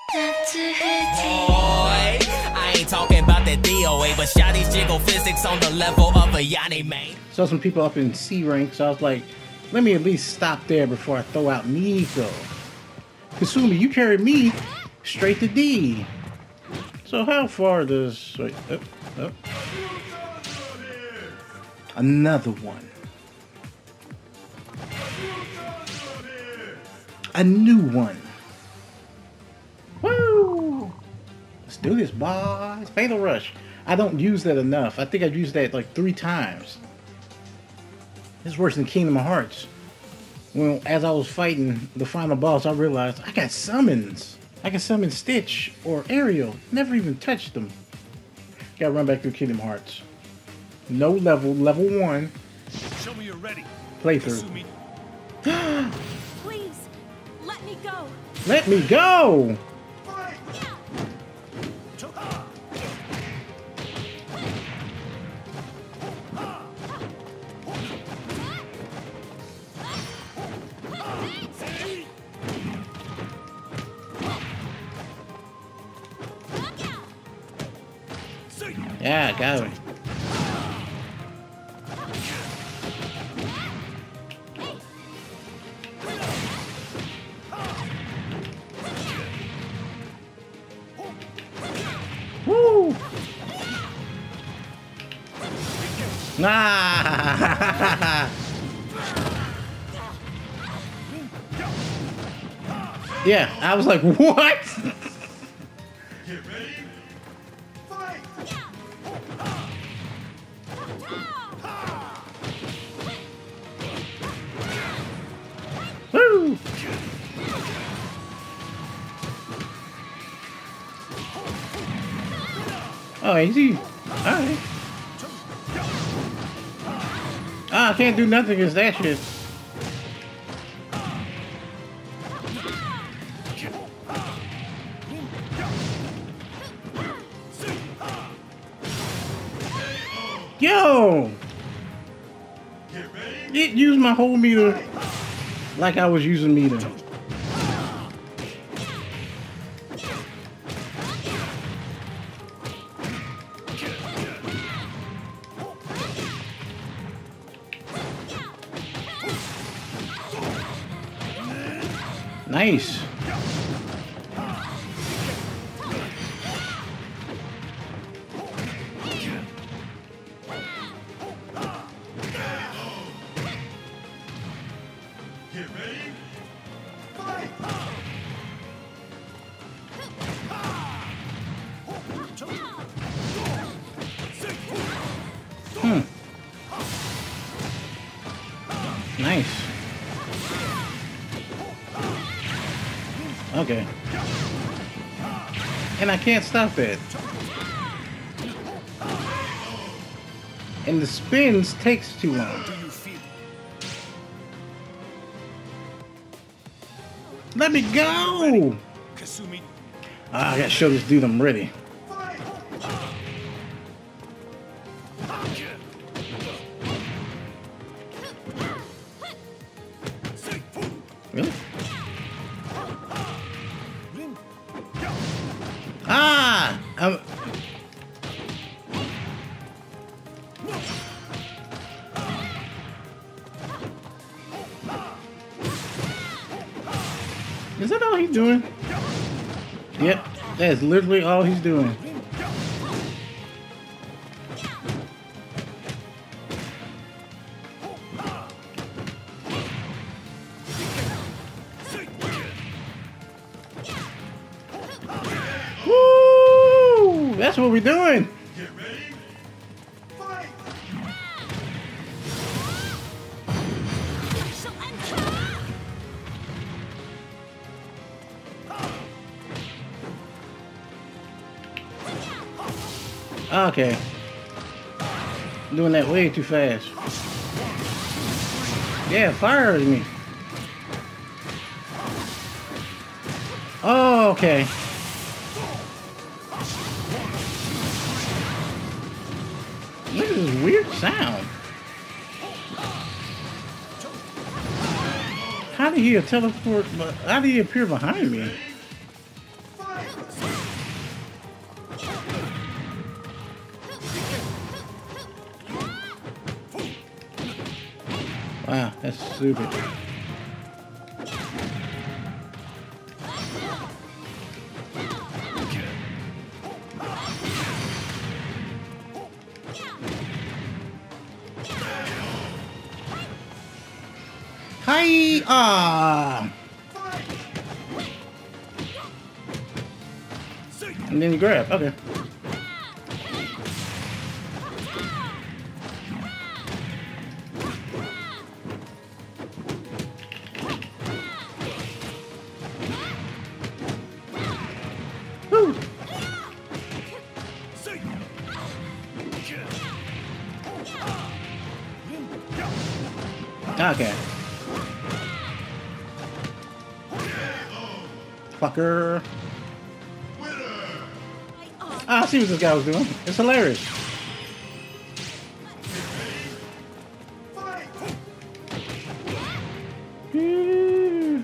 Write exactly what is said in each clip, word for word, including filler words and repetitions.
Boy, I ain't talking about that D O A, but shawty's jiggle physics on the level of a Yanni man. Saw some people up in C rank, so I was like, let me at least stop there before I throw out Nico. Kasumi, you carried me straight to D. So how far does... Wait, oh, oh. Another one. A new one. Woo! Let's do this, boys. Fatal Rush. I don't use that enough. I think I've used that like three times. It's worse than Kingdom Hearts. Well, as I was fighting the final boss, I realized I got summons. I can summon Stitch or Ariel. Never even touched them. Gotta run back through Kingdom Hearts. No level, level one. Show me you're ready. Playthrough. Please, let me go. Let me go! Yeah, got him. Woo! Ah! Yeah, I was like, what? Get ready. Fight. Woo! Oh, easy. Alright. Ah, I can't do nothing against that shit. Yo! It used my whole meter like I was using meter. Nice. Get ready. Fight. Hmm. Nice. Okay. And I can't stop it. And the spins takes too long. Let me go! Kasumi. Ah, I gotta show this dude I'm ready. Really? Ah! I'm... Is that all he's doing? Yep, that is literally all he's doing. Woo! That's what we're doing. Get ready. Fight. Okay. I'm doing that way too fast. Yeah, fire me. Oh, okay. Look at this weird sound. How did he teleport? How did he appear behind me? Fight. Wow, that's stupid. Hi! Ah! And then you grab. Okay. Woo! Okay. Fucker. Ah, I see what this guy was doing. It's hilarious. Mm.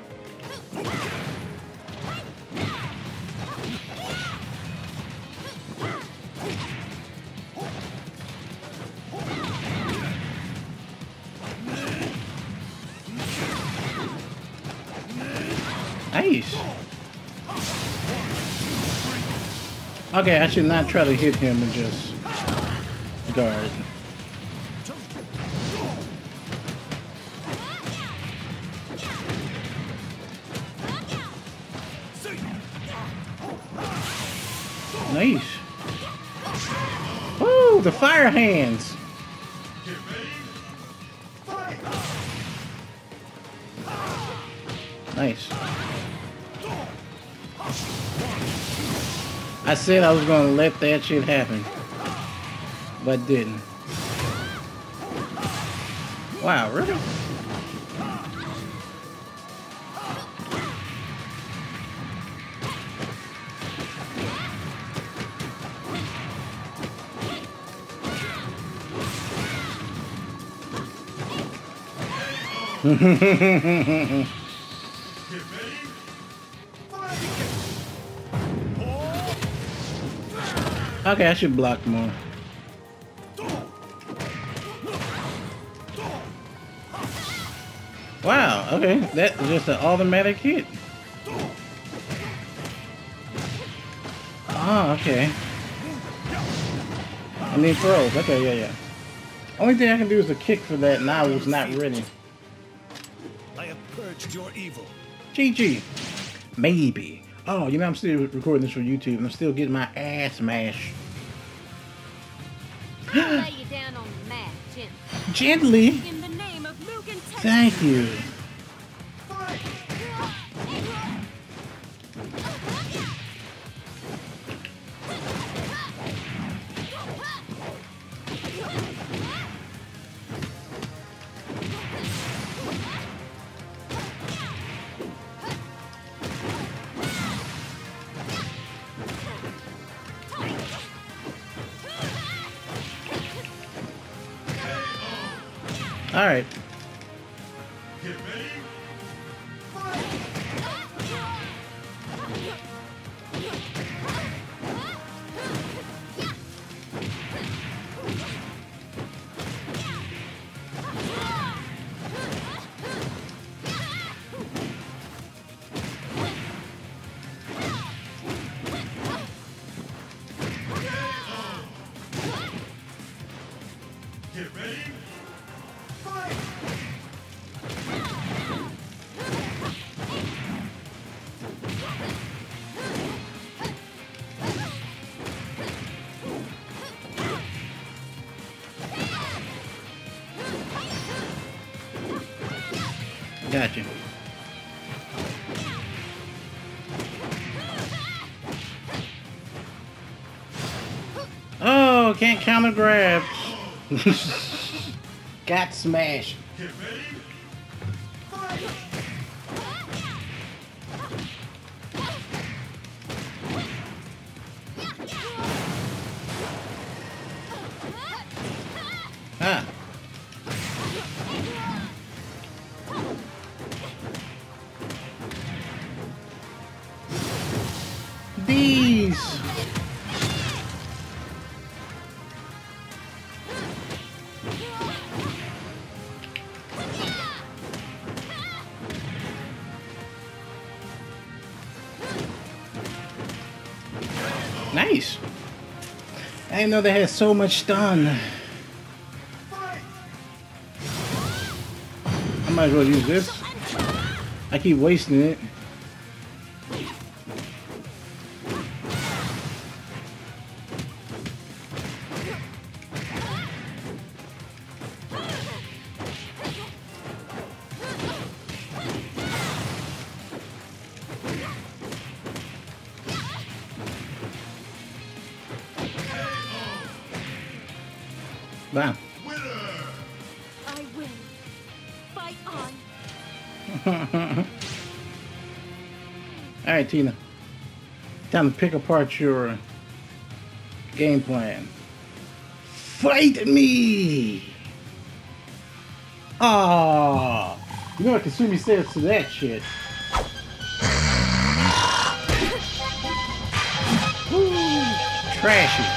Nice. Okay, I should not try to hit him and just guard. Nice. Woo, the fire hands. Nice. I said I was gonna let that shit happen, but didn't. Wow, really? Okay, I should block more. Wow, okay, that's just an automatic hit. Ah, okay. And then throws, okay, yeah, yeah. Only thing I can do is a kick for that, and I was not ready. I have purged your evil. G G. Maybe. Oh, you know, I'm still recording this for YouTube, and I'm still getting my ass smashed. I'll lay you down on the mat, gently. Gently? In the name of Mugen Texas. Thank you. All right. Get ready. Get ready. Fight! Gotcha. Oh, can't counter grab. Got smashed. Get ready. Ah. These. Nice. I didn't know they had so much stun. I might as well use this. I keep wasting it. Wow. I win. Fight on. Alright, Tina. Time to pick apart your game plan. Fight me! Ah, you know what Kasumi says to that shit. Woo, trashy.